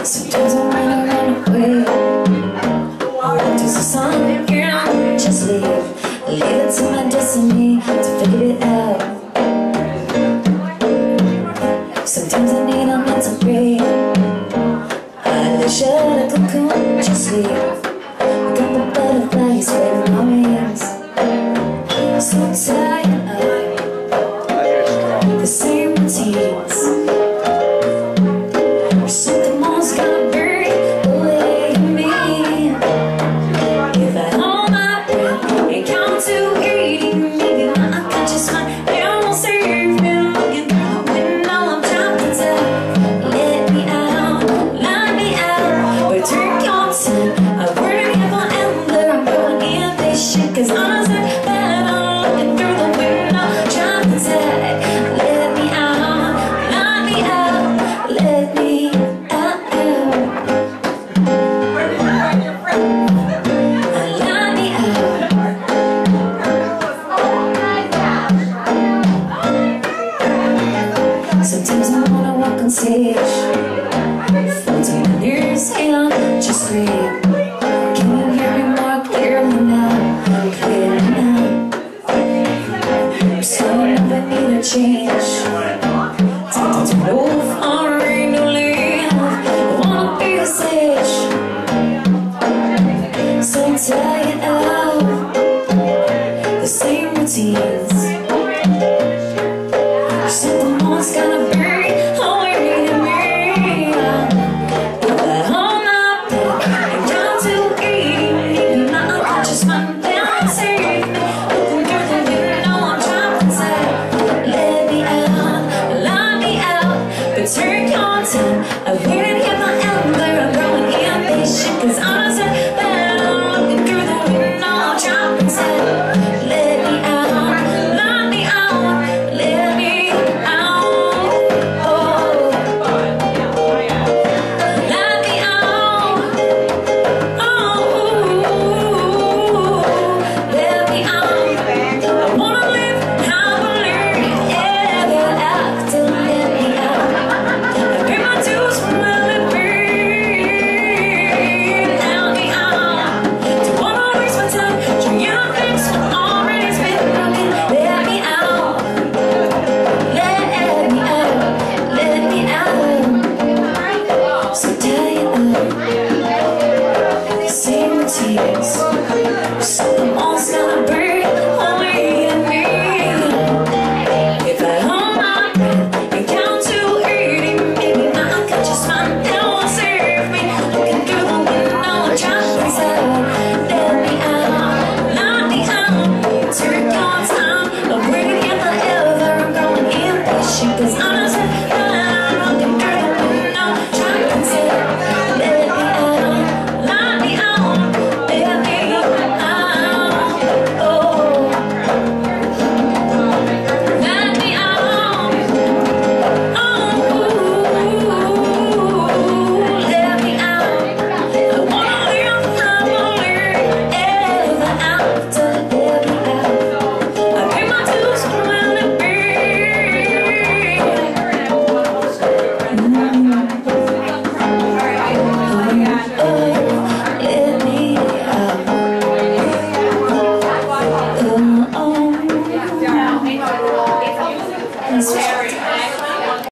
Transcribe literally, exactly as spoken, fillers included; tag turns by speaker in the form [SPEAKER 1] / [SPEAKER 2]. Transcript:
[SPEAKER 1] Sometimes I wanna run away. There's a song, girl, just leave. Leave it to my destiny to figure it out. Sometimes I need a mental break. I shut a cocoon, just leave. I got the butterflies spreading my wings. So tired of the same routines. Something more's gonna burn away in me. If I hold my breath and count to eighty, maybe my unconscious mind won't save me. Looking through the window, I'm trying to tell. Let me out, let me out. But take your time, I worry if I am there. I'm growing impatient, cause honestly that I'm looking through the window, trying to tell. Let me out, let me out, let me out. Let me out. Sometimes I wanna walk on stage, floating my ears, and just scream. Can you hear me more clearly now? Clearly now. I'm slowing up, I need a change. Tempted to move on regularly. I wanna be a sage. So tired of the same routines. Something more's gonna burn away in me. If I hold my breath and count to eighty, maybe my unconscious mind won't save me. Looking through the window, I'm trying to tell. Let me out, let me out. But take your time, I've waited here.